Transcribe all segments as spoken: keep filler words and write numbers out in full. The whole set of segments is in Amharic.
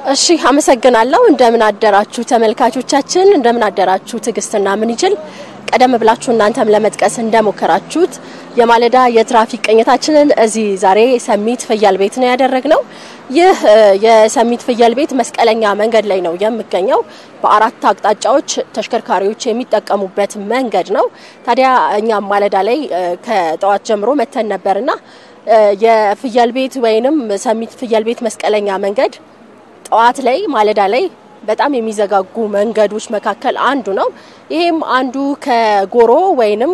እሺ አመሰግናለሁ እንደምን አደራችሁ ተመልካቾቻችን እንደምን አደራችሁ ትግስትና ምን ይችል ቀደም ብላችሁ እናንተም ለመጥቀስ እንደሞከራችሁት የማለዳ የትራፊክ ቅኝታችንን እዚህ ዛሬ ሰሚት ፍያል ቤት ነው ያደረግነው ይህ የሰሚት ፍያል ቤት መስቀለኛ መንገድ ላይ ነው የሚገኘው በአራት አቅጣጫዎች ተሽከርካሪዎች የሚጠቀሙበት መንገድ ነው ታዲያ እኛ ማለዳ ላይ ከጠዋት ጀምሮ መተን ነበርና የፍያል ቤት ወይንም ሰሚት ፍያል ቤት መስቀለኛ መንገድ ጧት ላይ ማለዳ ላይ በጣም የሚዘጋጉ መንገዶች መካከል አንዱ ነው ይሄም አንዱ ከጎሮ ወይንም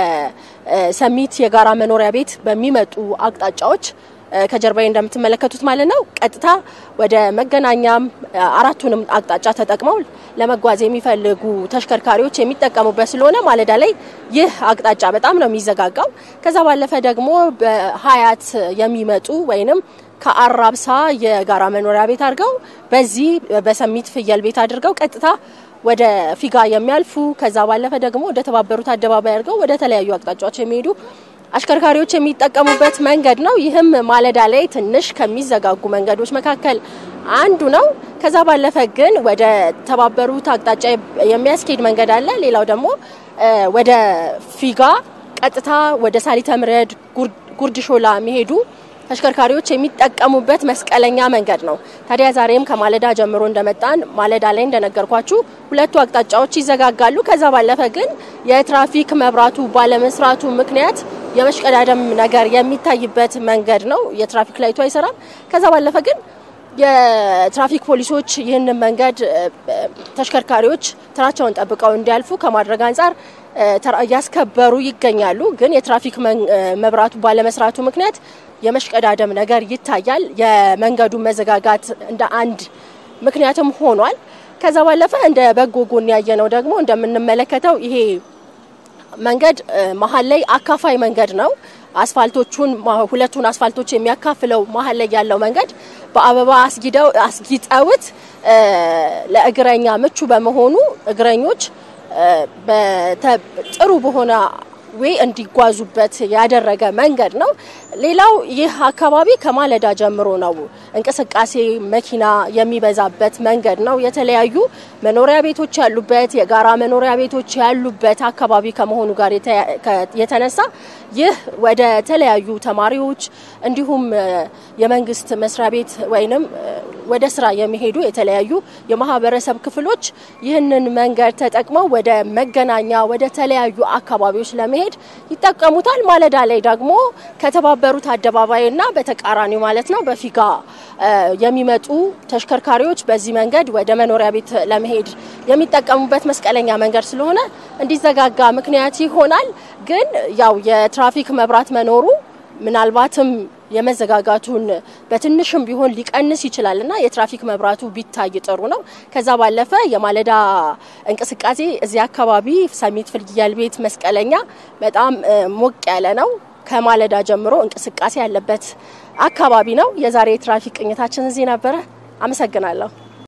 ከሰሚት የጋራ መኖሪያ ቤት በሚመጡ አቅጣጫዎች ከጀርባዬ እንደምትመለከቱት ማለት ነው ቀጥታ ወደ መገናኛም አራቱንም አቅጣጫ ተጠቅመው ለመጓዝ የሚፈልጉ ተሽከርካሪዎች የሚጠቀሙበት ስለሆነ ማለዳ ላይ ይህ አቅጣጫ በጣም ነው የሚዘጋጋው ከዛ ባለፈ ደግሞ በሃያት የሚመጡ ወይንም ከአራብሳ የጋራ መኖሪያ ቤት አድርገው በዚህ በሰሚት ፍያል ቤት አድርገው ቀጥታ ወደ ፊጋ የሚያልፉ ከዛ ባለፈ ደግሞ ወደ ተባበሩት አደባባይ አድርገው ወደ ተለያዩ አቅጣጫዎች የሚሄዱ አሽከርካሪዎች የሚጠቀሙበት መንገድ ነው ይህም ማለዳ ላይ ትንሽ ከሚዘጋጉ መንገዶች መካከል አንዱ ነው ከዛ ባለፈ ግን ወደ ተባበሩት አቅጣጫ የሚያስኬድ መንገድ አለ ሌላው ደግሞ ወደ ፊጋ ቀጥታ ወደ ሳሊተ ምረድ ጉርድሾላ የሚሄዱ ተሽከርካሪዎች የሚጠቀሙበት መስቀለኛ መንገድ ነው ታዲያ ዛሬም ከማለዳ ጀምሮ እንደመጣን ማለዳ ላይ እንደነገርኳችሁ ሁለቱ አቅጣጫዎች ይዘጋጋሉ ከዛ ባለፈ ግን የትራፊክ መብራቱ ባለመስራቱ ምክንያት የመሽቀዳደም ነገር የሚታይበት መንገድ ነው የትራፊክ ላይቱ አይሰራም ከዛ ባለፈ ግን የትራፊክ ፖሊሶች ይህንን መንገድ ተሽከርካሪዎች ተራቸውን ጠብቀው እንዲያልፉ ከማድረግ አንፃር ያስከበሩ ይገኛሉ ግን የትራፊክ መብራቱ ባለመስራቱ ምክንያት የመሽቀዳደም ነገር ይታያል የመንገዱ መዘጋጋት እንደ አንድ ምክንያቱም ሆኗል ከዛ ባለፈ እንደ በጎ ጎን ያየነው ደግሞ እንደምንመለከተው ይሄ መንገድ መሃል ላይ አካፋይ መንገድ ነው አስፋልቶቹን ሁለቱን አስፋልቶች የሚያካፍለው መሃል ላይ ያለው መንገድ በአበባ አስጊደው አስጊጠውት ለእግረኛ ምቹ በመሆኑ እግረኞች በጥሩ በሆነ ወይ እንዲጓዙበት ያደረገ መንገድ ነው ሌላው ይህ አካባቢ ከማለዳ ጀምሮ ነው እንቅስቃሴ መኪና የሚበዛበት መንገድ ነው የተለያዩ መኖሪያ ቤቶች ያሉበት የጋራ መኖሪያ ቤቶች ያሉበት አካባቢ ከመሆኑ ጋር የተነሳ ይህ ወደ ተለያዩ ተማሪዎች እንዲሁም የመንግስት መስሪያ ቤት ወይንም ወደ ስራ የሚሄዱ የተለያዩ የማህበረሰብ ክፍሎች ይህንን መንገድ ተጠቅመው ወደ መገናኛ ወደ ተለያዩ አካባቢዎች ለመሄድ ይጠቀሙታል ማለዳ ላይ ደግሞ ከተባበሩት አደባባይና በተቃራኒው ማለት ነው በፊጋ የሚመጡ ተሽከርካሪዎች በዚህ መንገድ ወደ መኖሪያ ቤት ለመሄድ የሚጠቀሙበት መስቀለኛ መንገድ ስለሆነ እንዲዘጋጋ ምክንያት ይሆናል ግን ያው የትራፊክ መብራት መኖሩ ምናልባትም የመዘጋጋቱን በትንሽም ቢሆን ሊቀንስ ይችላልና የትራፊክ መብራቱ ቢታይ ጥሩ ነው ከዛ ባለፈ የማለዳ እንቅስቃሴ እዚህ አካባቢ ሰሚት ፍያል ቤት መስቀለኛ በጣም ሞቅ ያለ ነው ከማለዳ ጀምሮ እንቅስቃሴ ያለበት አካባቢ ነው የዛሬ ትራፊክ ቅኝታችን እዚህ ነበር አመሰግናለሁ